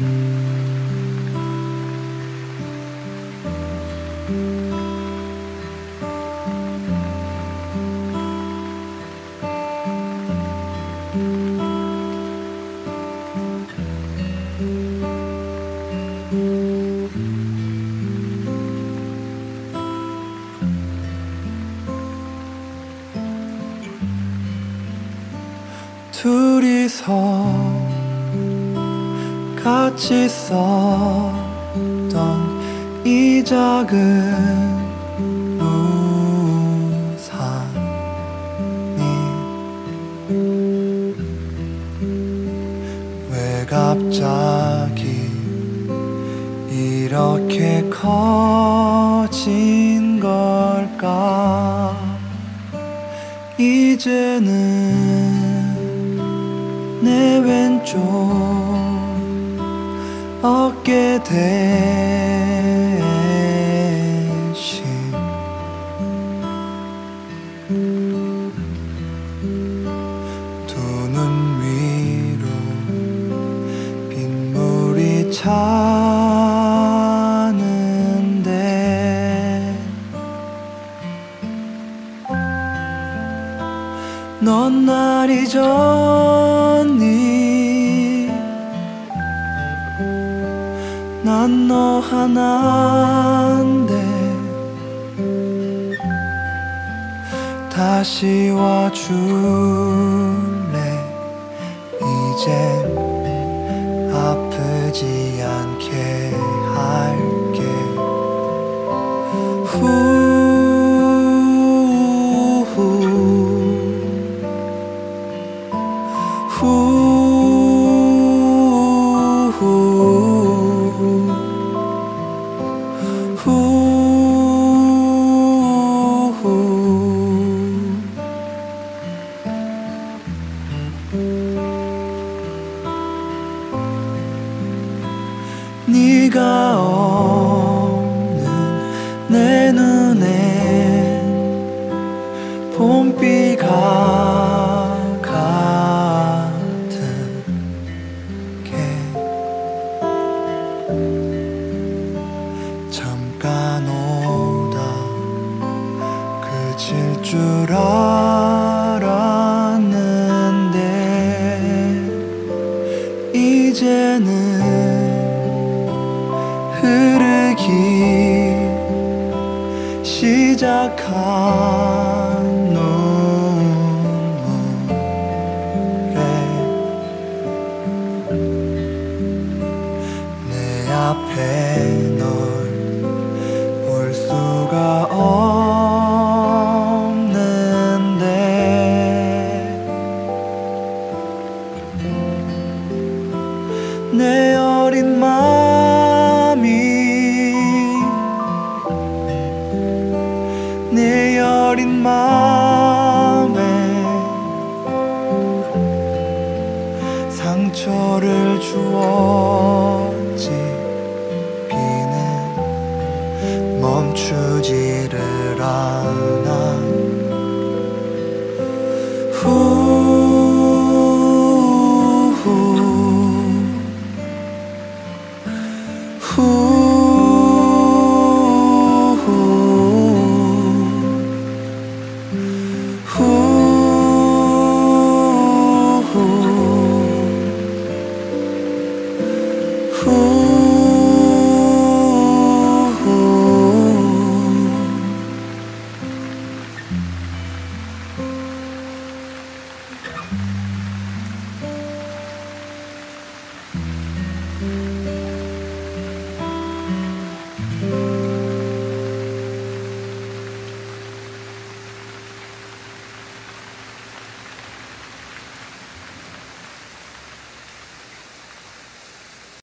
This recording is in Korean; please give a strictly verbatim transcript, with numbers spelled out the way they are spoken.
둘이서 같이 썼던 이 작은 우산이 왜 갑자기 이렇게 커진 걸까? 이제는 내 왼쪽 어깨 대신 두 눈 위로 빗물이 차는데 넌 날 잊었니? 난 너 하나인데 다시 와줄래? 이젠 아프지 않게 할게. 후 네가 없는 내 눈에 봄비가 가득해. 잠깐 오다 그칠 줄 알았는데 이제는 흐르기 시작한 눈물에 내 앞에 널 볼 수가 없는데 내 어린 맘 내 어린 맘에 상처를 주었지. 비는 멈추지를 않아.